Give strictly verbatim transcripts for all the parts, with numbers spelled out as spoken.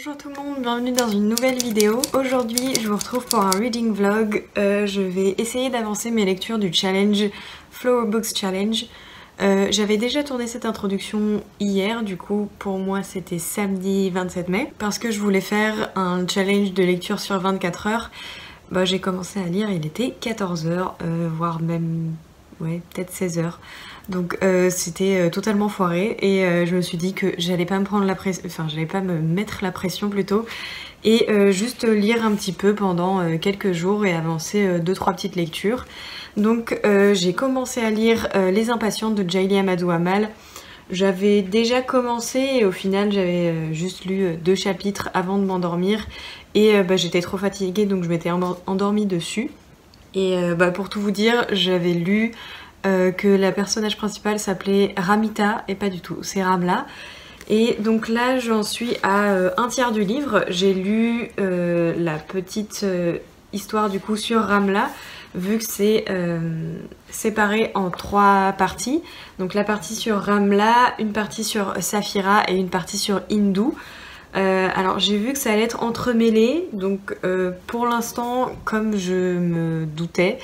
Bonjour tout le monde, bienvenue dans une nouvelle vidéo. Aujourd'hui je vous retrouve pour un reading vlog. Euh, je vais essayer d'avancer mes lectures du challenge Flower Books Challenge. Euh, J'avais déjà tourné cette introduction hier, du coup pour moi c'était samedi vingt-sept mai. Parce que je voulais faire un challenge de lecture sur vingt-quatre heures. Bah, j'ai commencé à lire, il était quatorze heures, euh, voire même ouais, peut-être seize heures. Donc euh, c'était euh, totalement foiré et euh, je me suis dit que j'allais pas me prendre la pression, enfin j'allais pas me mettre la pression plutôt et euh, juste lire un petit peu pendant euh, quelques jours et avancer euh, deux trois petites lectures. Donc euh, j'ai commencé à lire euh, Les Impatientes de Jaili Amadou Amal. J'avais déjà commencé et au final j'avais euh, juste lu euh, deux chapitres avant de m'endormir et euh, bah, j'étais trop fatiguée donc je m'étais endormie dessus. Et euh, bah, pour tout vous dire, j'avais lu euh, que la personnage principale s'appelait Ramita et pas du tout, c'est Ramla. Et donc là j'en suis à euh, un tiers du livre. J'ai lu euh, la petite euh, histoire du coup sur Ramla, vu que c'est euh, séparé en trois parties. Donc la partie sur Ramla, une partie sur Safira et une partie sur Hindou. Euh, alors j'ai vu que ça allait être entremêlé, donc euh, pour l'instant, comme je me doutais,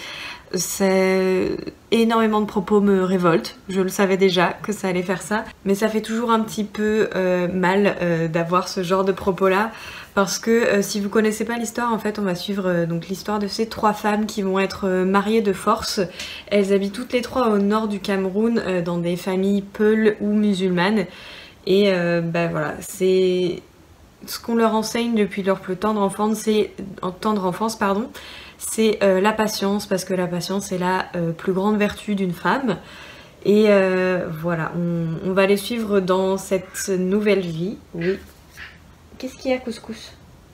énormément de propos me révoltent. Je le savais déjà que ça allait faire ça, mais ça fait toujours un petit peu euh, mal euh, d'avoir ce genre de propos-là, parce que euh, si vous connaissez pas l'histoire, en fait on va suivre euh, donc l'histoire de ces trois femmes qui vont être euh, mariées de force. Elles habitent toutes les trois au nord du Cameroun, euh, dans des familles peules ou musulmanes, et euh, bah voilà, c'est ce qu'on leur enseigne depuis leur plus tendre enfance, c'est tendre enfance, pardon, c'est euh, la patience, parce que la patience est la euh, plus grande vertu d'une femme. Et euh, voilà, on, on va les suivre dans cette nouvelle vie. Oui. Qu'est-ce qu'il y a, couscous?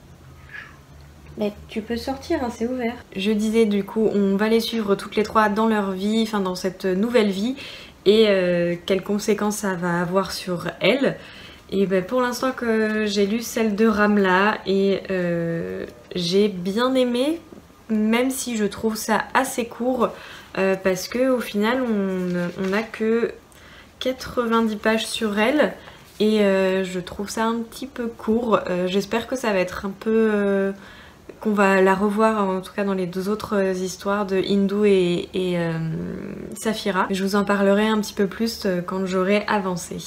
Mais tu peux sortir, hein, c'est ouvert. Je disais du coup, on va les suivre toutes les trois dans leur vie, enfin dans cette nouvelle vie, et euh, quelles conséquences ça va avoir sur elles. Et ben pour l'instant que j'ai lu celle de Ramla et euh, j'ai bien aimé, même si je trouve ça assez court, euh, parce que au final on n'a que quatre-vingt-dix pages sur elle et euh, je trouve ça un petit peu court. Euh, j'espère que ça va être un peu... Euh, qu'on va la revoir en tout cas dans les deux autres histoires de Hindou et, et euh, Safira. Je vous en parlerai un petit peu plus quand j'aurai avancé.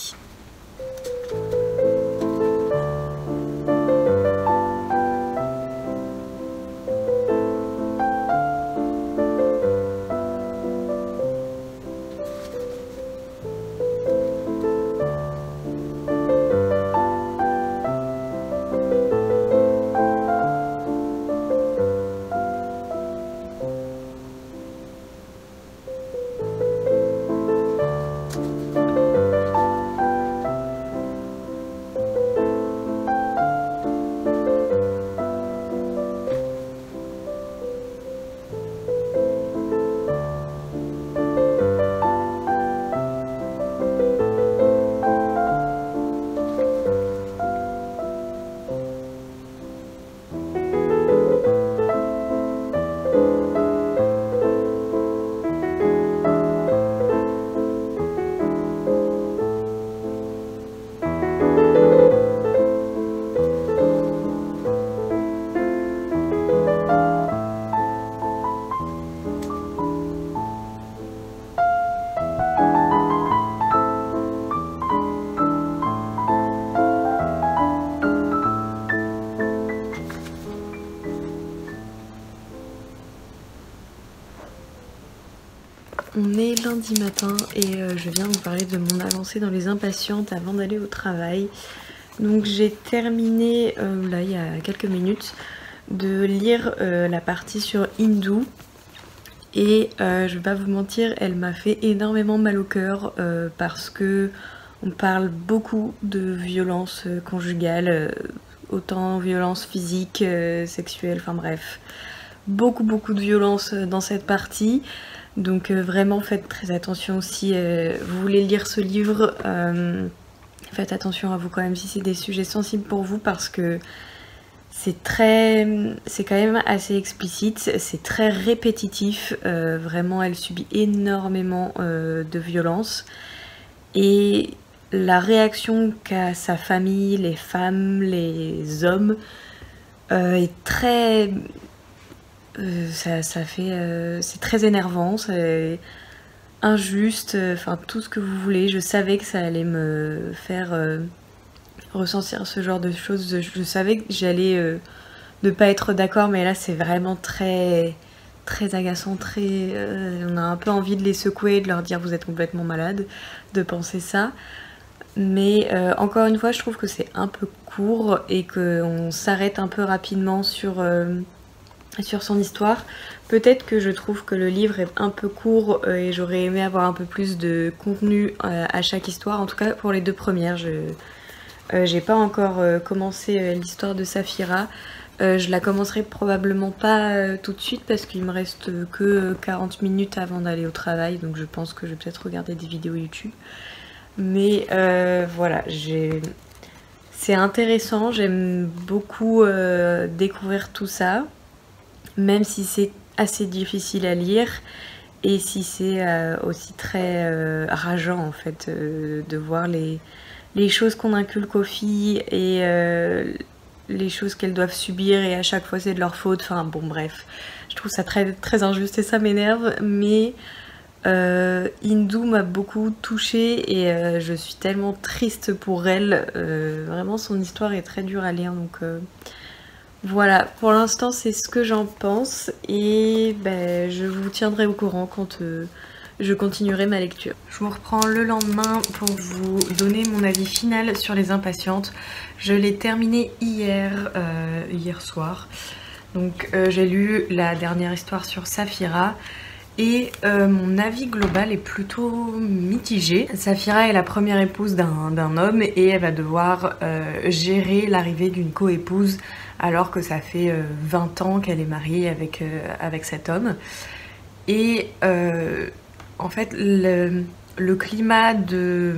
On est lundi matin et euh, je viens vous parler de mon avancée dans Les Impatientes avant d'aller au travail. Donc j'ai terminé, euh, là il y a quelques minutes, de lire euh, la partie sur Hindou. Et euh, je vais pas vous mentir, elle m'a fait énormément mal au cœur euh, parce que on parle beaucoup de violence conjugale, euh, autant violence physique, euh, sexuelle, enfin bref. Beaucoup beaucoup de violence dans cette partie. Donc euh, vraiment faites très attention si euh, vous voulez lire ce livre, euh, faites attention à vous quand même si c'est des sujets sensibles pour vous, parce que c'est très, c'est quand même assez explicite, c'est très répétitif, euh, vraiment elle subit énormément euh, de violence et la réaction qu'a sa famille, les femmes, les hommes, euh, est très... Euh, ça, ça fait... Euh, c'est très énervant, c'est injuste, enfin euh, tout ce que vous voulez. Je savais que ça allait me faire euh, ressentir ce genre de choses. Je, je savais que j'allais euh, ne pas être d'accord, mais là c'est vraiment très... très agaçant, très... Euh, on a un peu envie de les secouer, de leur dire vous êtes complètement malade, de penser ça. Mais euh, encore une fois, je trouve que c'est un peu court et qu'on s'arrête un peu rapidement sur, euh, sur son histoire. Peut-être que je trouve que le livre est un peu court euh, et j'aurais aimé avoir un peu plus de contenu euh, à chaque histoire. En tout cas, pour les deux premières, je euh, j'ai pas encore euh, commencé euh, l'histoire de Saphira. Euh, je la commencerai probablement pas euh, tout de suite parce qu'il me reste que quarante minutes avant d'aller au travail. Donc je pense que je vais peut-être regarder des vidéos YouTube. Mais euh, voilà, c'est intéressant, j'aime beaucoup euh, découvrir tout ça, même si c'est assez difficile à lire et si c'est euh, aussi très euh, rageant en fait euh, de voir les, les choses qu'on inculque aux filles et euh, les choses qu'elles doivent subir et à chaque fois c'est de leur faute, enfin bon bref, je trouve ça très, très injuste et ça m'énerve, mais... Euh, Hindou m'a beaucoup touchée et euh, je suis tellement triste pour elle, euh, vraiment son histoire est très dure à lire, donc euh, voilà, pour l'instant c'est ce que j'en pense et ben, je vous tiendrai au courant quand euh, je continuerai ma lecture. Je vous reprends le lendemain pour vous donner mon avis final sur Les Impatientes. Je l'ai terminé hier, euh, hier soir, donc euh, j'ai lu la dernière histoire sur Saphira. Et euh, mon avis global est plutôt mitigé. Saphira est la première épouse d'un homme et elle va devoir euh, gérer l'arrivée d'une co-épouse alors que ça fait euh, vingt ans qu'elle est mariée avec, euh, avec cet homme. Et euh, en fait, le, le climat de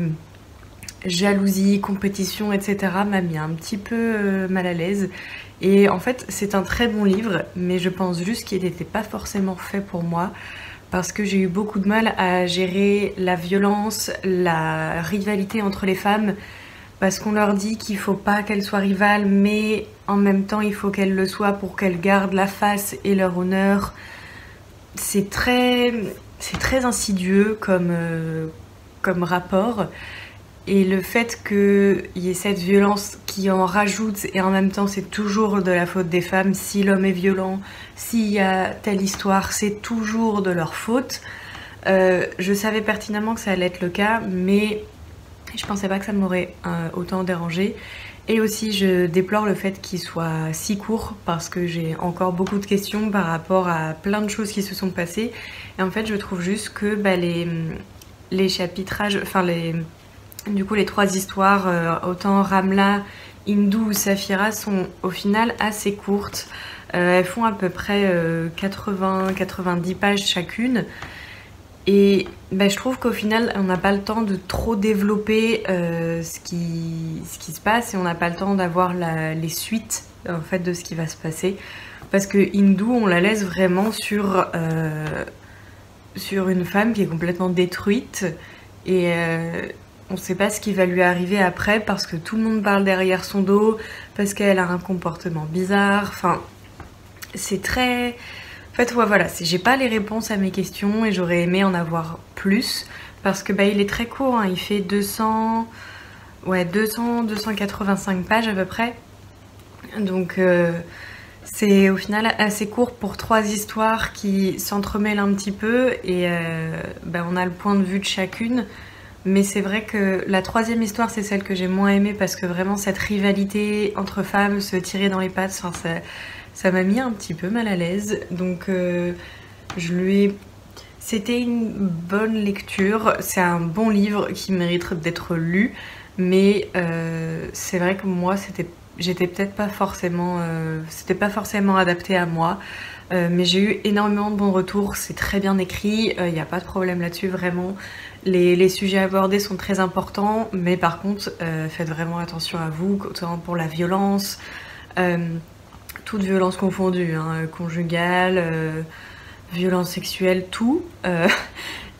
jalousie, compétition, et cetera m'a mis un petit peu euh, mal à l'aise. Et en fait, c'est un très bon livre, mais je pense juste qu'il n'était pas forcément fait pour moi. Parce que j'ai eu beaucoup de mal à gérer la violence, la rivalité entre les femmes, parce qu'on leur dit qu'il faut pas qu'elles soient rivales, mais en même temps il faut qu'elles le soient pour qu'elles gardent la face et leur honneur. C'est très, c'est très insidieux comme, euh, comme rapport. Et le fait qu'il y ait cette violence qui en rajoute et en même temps c'est toujours de la faute des femmes, si l'homme est violent, s'il y a telle histoire, c'est toujours de leur faute. Euh, je savais pertinemment que ça allait être le cas, mais je pensais pas que ça m'aurait euh, autant dérangé. Et aussi je déplore le fait qu'il soit si court parce que j'ai encore beaucoup de questions par rapport à plein de choses qui se sont passées. Et en fait je trouve juste que bah, les, les chapitrages, enfin les... Du coup les trois histoires, euh, autant Ramla, Hindou ou Saphira, sont au final assez courtes. Euh, elles font à peu près euh, quatre-vingts à quatre-vingt-dix pages chacune. Et bah, je trouve qu'au final on n'a pas le temps de trop développer euh, ce, qui, ce qui se passe et on n'a pas le temps d'avoir les suites en fait, de ce qui va se passer. Parce que Hindou on la laisse vraiment sur, euh, sur une femme qui est complètement détruite et... Euh, on ne sait pas ce qui va lui arriver après parce que tout le monde parle derrière son dos, parce qu'elle a un comportement bizarre, enfin c'est très... En fait ouais, voilà, j'ai pas les réponses à mes questions et j'aurais aimé en avoir plus parce que bah, il est très court, hein. Il fait deux cents... Ouais, deux cents à deux cent quatre-vingt-cinq pages à peu près, donc euh, c'est au final assez court pour trois histoires qui s'entremêlent un petit peu et euh, bah, on a le point de vue de chacune. Mais c'est vrai que la troisième histoire, c'est celle que j'ai moins aimée parce que vraiment cette rivalité entre femmes, se tirer dans les pattes, enfin, ça, ça m'a mis un petit peu mal à l'aise. Donc euh, je lui ai... C'était une bonne lecture, c'est un bon livre qui mérite d'être lu, mais euh, c'est vrai que moi, c'était, j'étais peut-être pas forcément... Euh, c'était pas forcément adapté à moi. Euh, mais j'ai eu énormément de bons retours, c'est très bien écrit, il euh, n'y a pas de problème là-dessus, vraiment. Les, les sujets abordés sont très importants, mais par contre, euh, faites vraiment attention à vous, autant pour la violence, euh, toute violence confondue, hein, conjugale, euh, violence sexuelle, tout. Euh,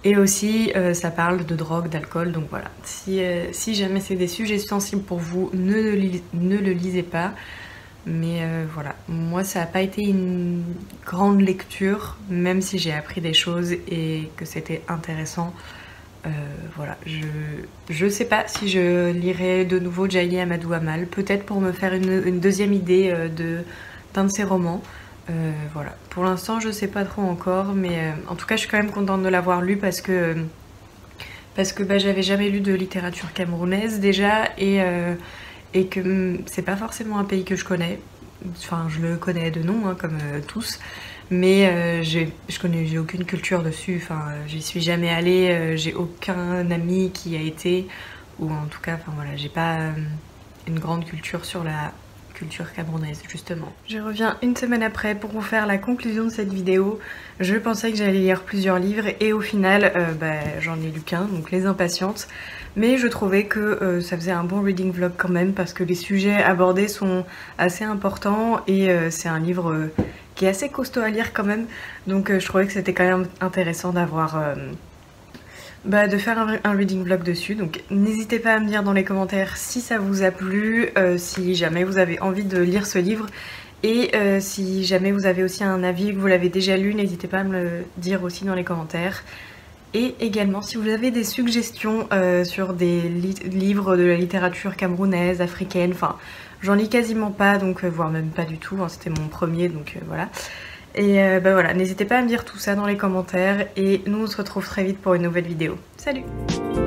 Et aussi euh, ça parle de drogue, d'alcool, donc voilà. Si, euh, si jamais c'est des sujets sensibles pour vous, ne le, lis ne le lisez pas. Mais euh, voilà, moi ça n'a pas été une grande lecture, même si j'ai appris des choses et que c'était intéressant. Euh, voilà, je, je sais pas si je lirai de nouveau Djaïli Amadou Amal, peut-être pour me faire une, une deuxième idée euh, de, d'un de ses romans. Euh, voilà, pour l'instant je sais pas trop encore, mais euh, en tout cas je suis quand même contente de l'avoir lu parce que, parce que bah, j'avais jamais lu de littérature camerounaise déjà et, euh, et que c'est pas forcément un pays que je connais. Enfin, je le connais de nom, hein, comme euh, tous, mais euh, je connais, j'ai aucune culture dessus. Enfin, euh, j'y suis jamais allée, euh, j'ai aucun ami qui a été, ou en tout cas, enfin voilà, j'ai pas euh, une grande culture sur la culture camerounaise justement. Je reviens une semaine après pour vous faire la conclusion de cette vidéo. Je pensais que j'allais lire plusieurs livres et au final, euh, bah, j'en ai lu qu'un, donc Les Impatientes. Mais je trouvais que euh, ça faisait un bon reading vlog quand même parce que les sujets abordés sont assez importants et euh, c'est un livre euh, qui est assez costaud à lire quand même. Donc euh, je trouvais que c'était quand même intéressant d'avoir... Euh, bah, de faire un, un reading vlog dessus. Donc n'hésitez pas à me dire dans les commentaires si ça vous a plu, euh, si jamais vous avez envie de lire ce livre. Et euh, si jamais vous avez aussi un avis, que vous l'avez déjà lu, n'hésitez pas à me le dire aussi dans les commentaires. Et également si vous avez des suggestions euh, sur des li livres de la littérature camerounaise, africaine, enfin j'en lis quasiment pas, donc euh, voire même pas du tout, hein, c'était mon premier, donc euh, voilà. Et euh, bah voilà, n'hésitez pas à me dire tout ça dans les commentaires et nous on se retrouve très vite pour une nouvelle vidéo. Salut!